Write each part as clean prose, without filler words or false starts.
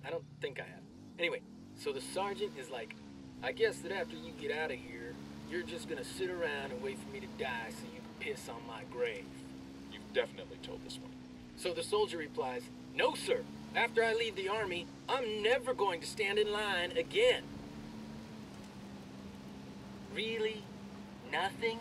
I don't think I have. Anyway, so the sergeant is like, I guess that after you get out of here, you're just gonna sit around and wait for me to die so you can piss on my grave. You've definitely told this one. So the soldier replies, no, sir. After I leave the army, I'm never going to stand in line again. Really? Nothing?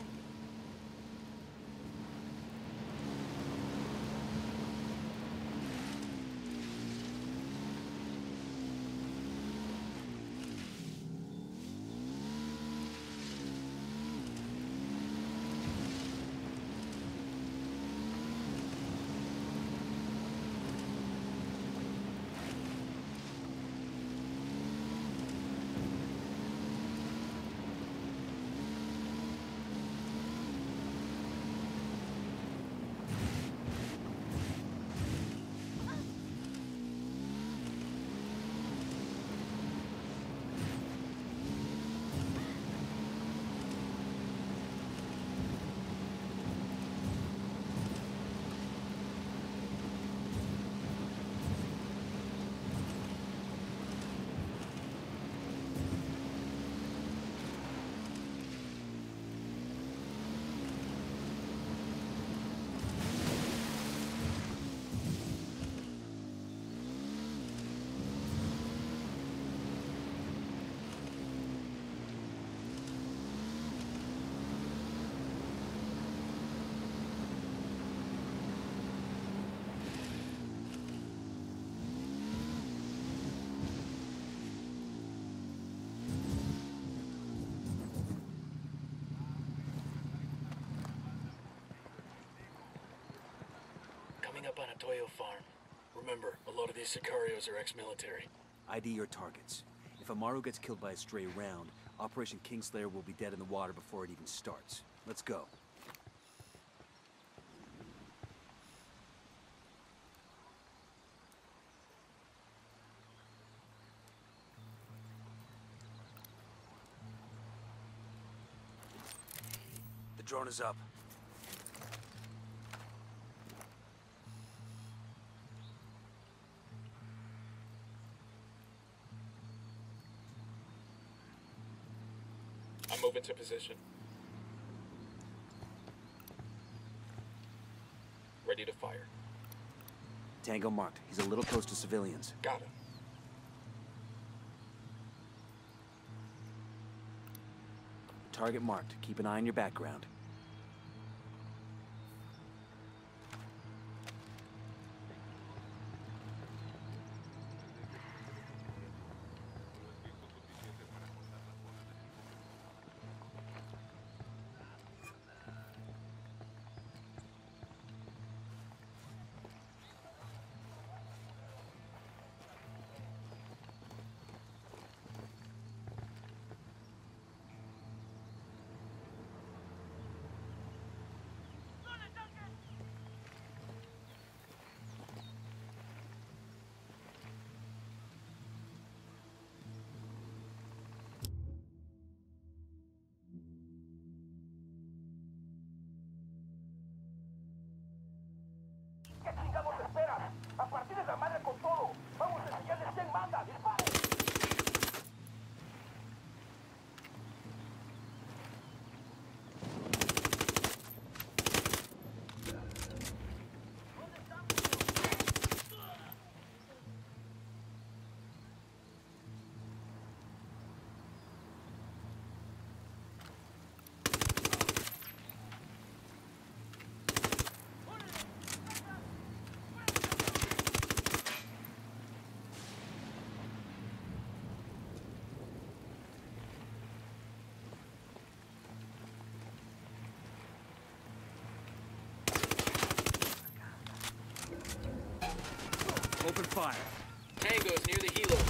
Coming up on a Toyo farm. Remember, a lot of these Sicarios are ex-military. ID your targets. If Amaru gets killed by a stray round, Operation Kingslayer will be dead in the water before it even starts. Let's go. The drone is up. I'm moving to position. Ready to fire. Tango marked. He's a little close to civilians. Got him. Target marked. Keep an eye on your background. ¿Qué chingados esperas? A partir de la madre con todo. Vamos a enseñarles quién manda. ¡Disparen! Open fire. Tango's near the helo.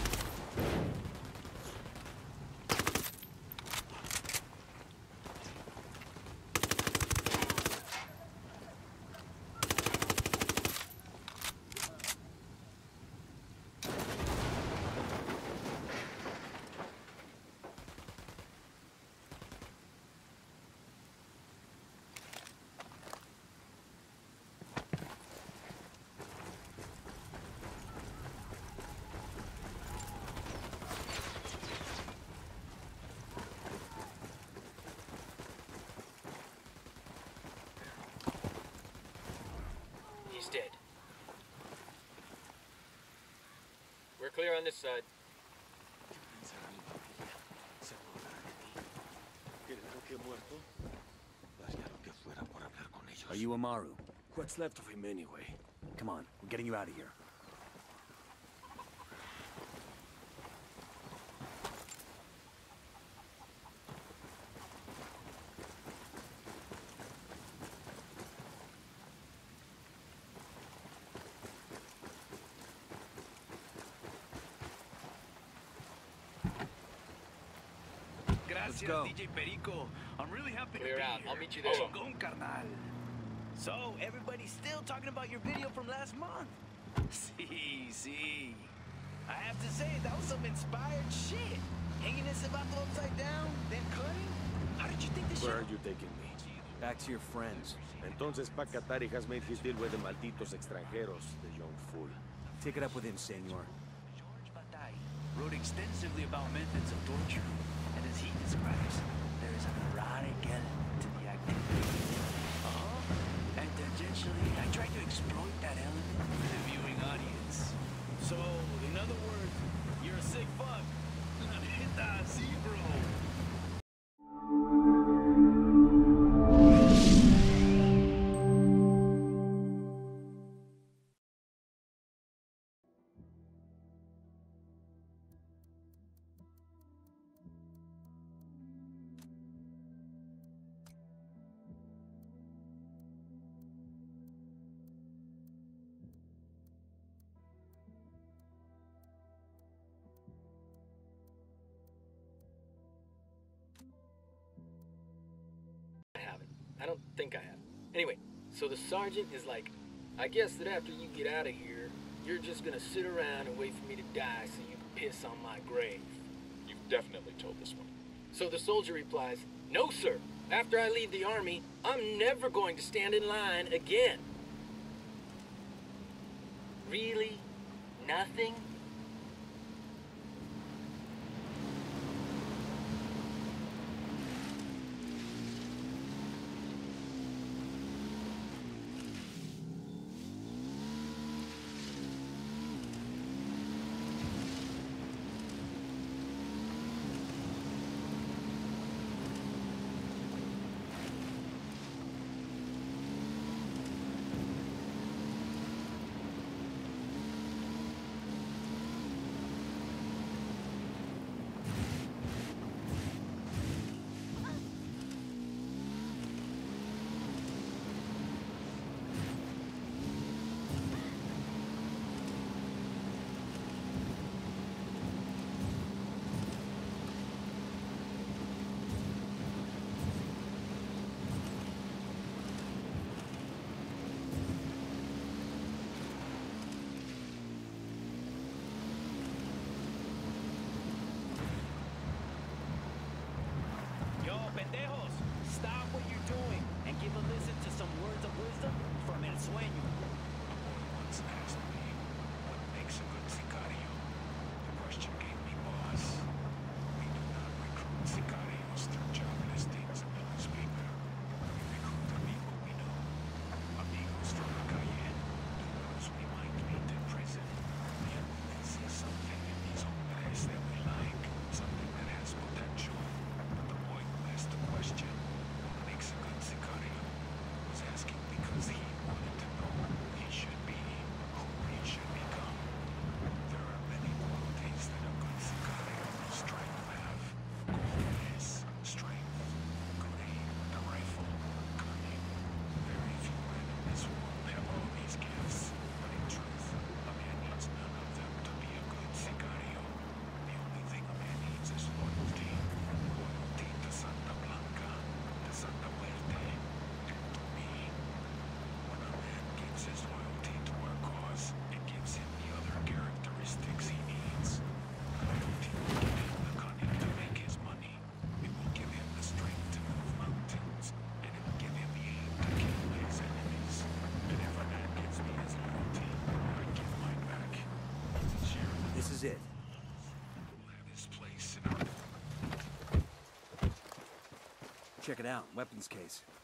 We're clear on this side. Are you Amaru? What's left of him anyway? Come on, we're getting you out of here. Gracias, go. DJ Perico. I'm really happy Clear to be out. here. I'll meet you there. Chingón, carnal. So, everybody's still talking about your video from last month. See. I have to say, that was some inspired shit. Hanging ese vato upside down, then cutting. How did you think this Where shit? are you taking me? Back to your friends. Entonces Pacatari has made his deal with the malditos extranjeros, the young fool. Take it up with him, senor. George Bataille wrote extensively about methods of torture, and as he describes, there is an erotic element to the activity. And tangentially, I tried to exploit that element for the viewing audience. So, in other words, you're a sick fuck. La neta, sí, bro. I don't think I have. Anyway, so the sergeant is like, I guess that after you get out of here, you're just gonna sit around and wait for me to die so you can piss on my grave. You've definitely told this one. So the soldier replies, no, sir. After I leave the army, I'm never going to stand in line again. Really? Nothing? Yo, pendejos, stop what you're doing and give a listen to some words of wisdom from El Sueño. Once asked me, what makes a good sicario? The question gave me pause. We do not recruit sicarios through job listings in the newspaper. We recruit the people we know. Amigos from the calle, those we might meet in prison. Yet we can see something in these hombres that we like, something that has potential. But the boy who asked the question, what makes a good sicario, was asking because he wanted to know who he should be, who he should become. There are many qualities that a good sicario will strive to have. Coolness, strength, good aim, the rifle, cunning. Very few men in this world have all these gifts, but in truth, a man needs none of them to be a good sicario. The only thing a man needs is loyalty. Loyalty to Santa Blanca, to Santa Muerte, and to me. When a man gives his loyalty to our cause, it gives him the other characteristics he needs. Loyalty will give him the cunning to make his money. It will give him the strength to move mountains, and it will give him the aim to kill his enemies. And if a man gives me his loyalty, I give mine back. He will share with This is it. will have his place in our Check it out. Weapons case.